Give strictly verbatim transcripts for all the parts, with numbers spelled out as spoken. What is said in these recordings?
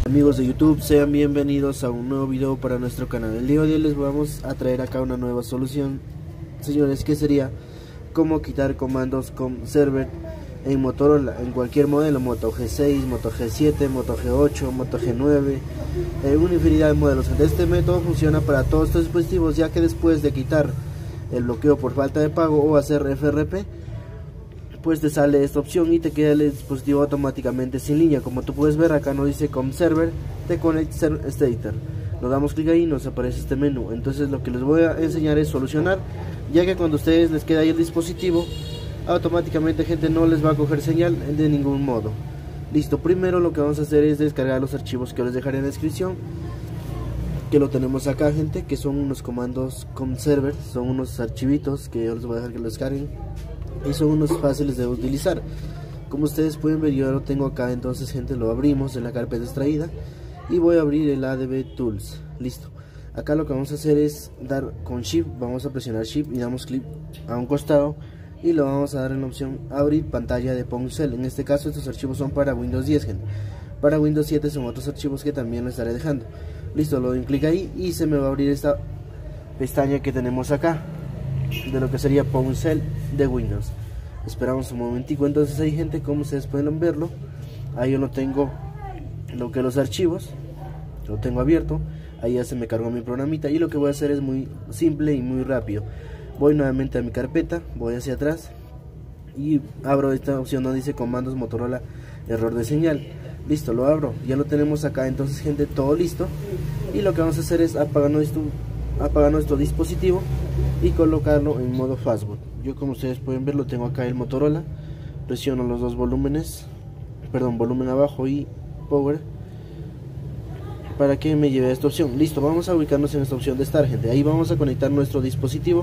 Amigos de YouTube, sean bienvenidos a un nuevo video para nuestro canal. El día de hoy les vamos a traer acá una nueva solución, señores, que sería cómo quitar comandos con server en Motorola, en cualquier modelo, Moto G seis, Moto G siete, Moto G ocho, Moto G nueve, eh, una infinidad de modelos. Este método funciona para todos estos dispositivos, ya que después de quitar el bloqueo por falta de pago o hacer F R P, pues te sale esta opción y te queda el dispositivo automáticamente sin línea. Como tú puedes ver, acá nos dice com server te connect stater. Nos damos clic ahí y nos aparece este menú. Entonces lo que les voy a enseñar es solucionar, ya que cuando a ustedes les queda ahí el dispositivo, automáticamente, gente, no les va a coger señal de ningún modo. Listo, primero lo que vamos a hacer es descargar los archivos que les dejaré en la descripción, que lo tenemos acá, gente, que son unos comandos com server, son unos archivitos que yo les voy a dejar que lo descarguen y son unos fáciles de utilizar. Como ustedes pueden ver, yo lo tengo acá. Entonces, gente, lo abrimos en la carpeta extraída y voy a abrir el A D B Tools. Listo, acá lo que vamos a hacer es dar con Shift, vamos a presionar Shift y damos clic a un costado y lo vamos a dar en la opción abrir pantalla de Poncel. En este caso estos archivos son para Windows diez, gente. Para Windows siete son otros archivos que también lo estaré dejando. Listo, lo doy un clic ahí y se me va a abrir esta pestaña que tenemos acá, de lo que sería Poncel de Windows. Esperamos un momentico. Entonces ahí, gente, como ustedes pueden verlo, ahí yo lo tengo, lo que los archivos lo tengo abierto. Ahí ya se me cargó mi programita y lo que voy a hacer es muy simple y muy rápido. Voy nuevamente a mi carpeta, voy hacia atrás y abro esta opción donde dice comandos Motorola error de señal. Listo, lo abro, ya lo tenemos acá. Entonces, gente, todo listo, y lo que vamos a hacer es apagar nuestro, apagar nuestro dispositivo y colocarlo en modo fastboot. Yo, como ustedes pueden ver, lo tengo acá el Motorola. Presiono los dos volúmenes, perdón, volumen abajo y power, para que me lleve a esta opción. Listo, vamos a ubicarnos en esta opción de estar, gente. Ahí vamos a conectar nuestro dispositivo,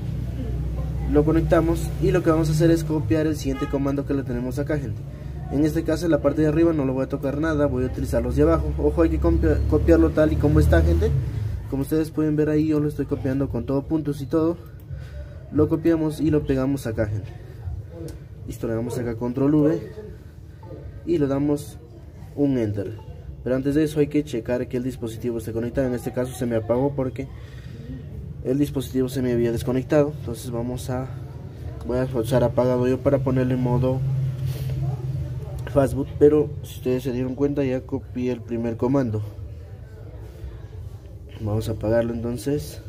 lo conectamos y lo que vamos a hacer es copiar el siguiente comando que le tenemos acá, gente. En este caso, en la parte de arriba no lo voy a tocar nada, voy a utilizar los de abajo. Ojo, hay que copiarlo tal y como está, gente. Como ustedes pueden ver ahí, yo lo estoy copiando con todo puntos y todo. Lo copiamos y lo pegamos acá, gente. Listo, le damos acá control V y le damos un enter. Pero antes de eso hay que checar que el dispositivo esté conectado. En este caso se me apagó porque el dispositivo se me había desconectado. Entonces vamos a voy a forzar apagado yo para ponerle en modo fastboot. Pero si ustedes se dieron cuenta, ya copié el primer comando. Vamos a apagarlo entonces.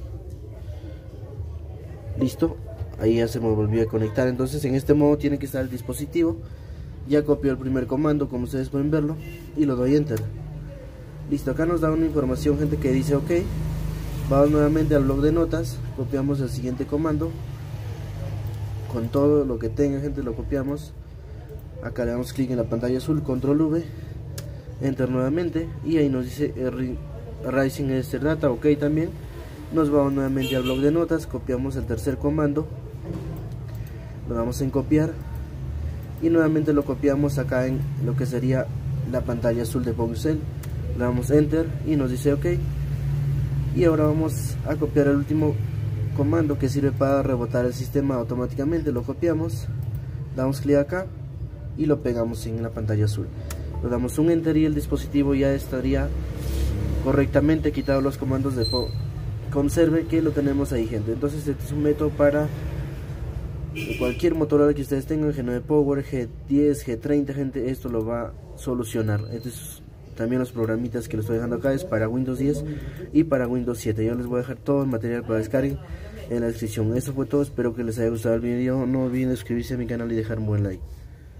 Listo, ahí ya se me volvió a conectar. Entonces en este modo tiene que estar el dispositivo. Ya copió el primer comando, como ustedes pueden verlo, y lo doy enter. Listo, acá nos da una información, gente, que dice ok. Vamos nuevamente al blog de notas, copiamos el siguiente comando con todo lo que tenga, gente, lo copiamos. Acá le damos clic en la pantalla azul, control V, enter nuevamente, y ahí nos dice Rising Ester Data, ok también. Nos vamos nuevamente al blog de notas, copiamos el tercer comando, lo damos en copiar y nuevamente lo copiamos acá en lo que sería la pantalla azul de Poncel. Le damos enter y nos dice ok. Y ahora vamos a copiar el último comando que sirve para rebotar el sistema automáticamente. Lo copiamos, damos clic acá y lo pegamos en la pantalla azul. Le damos un enter y el dispositivo ya estaría correctamente quitado los comandos de com server, que lo tenemos ahí, gente. Entonces este es un método para cualquier Motorola que ustedes tengan, G nueve Power, G diez, G treinta, gente. Esto lo va a solucionar. Este es también los programitas que les estoy dejando acá, es para Windows diez y para Windows siete. Yo les voy a dejar todo el material para descargar en la descripción. Eso fue todo, espero que les haya gustado el video. No olviden suscribirse a mi canal y dejar un buen like.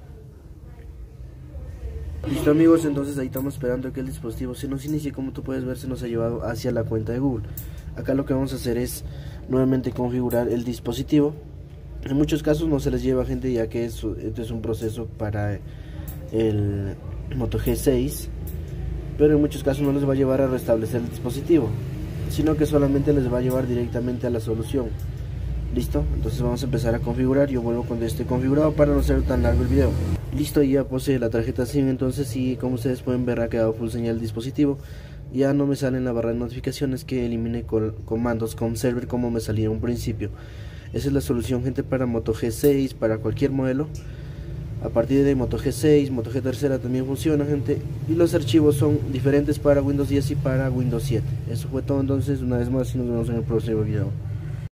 Listo, amigos, entonces ahí estamos esperando que el dispositivo se nos inicie. Como tú puedes ver, se nos ha llevado hacia la cuenta de Google. Acá lo que vamos a hacer es nuevamente configurar el dispositivo. En muchos casos no se les lleva, gente, ya que esto, esto es un proceso para el Moto G seis, pero en muchos casos no les va a llevar a restablecer el dispositivo, sino que solamente les va a llevar directamente a la solución. Listo, entonces vamos a empezar a configurar. Yo vuelvo cuando esté configurado para no ser tan largo el video. Listo, ya puse la tarjeta SIM. Entonces, sí, como ustedes pueden ver, ha quedado full señal el dispositivo. Ya no me sale en la barra de notificaciones que elimine comandos com server como me salía en un principio. Esa es la solución, gente, para Moto G seis, para cualquier modelo. A partir de Moto G seis, Moto G tres también funciona, gente, y los archivos son diferentes para Windows diez y para Windows siete. Eso fue todo entonces, una vez más, y nos vemos en el próximo video.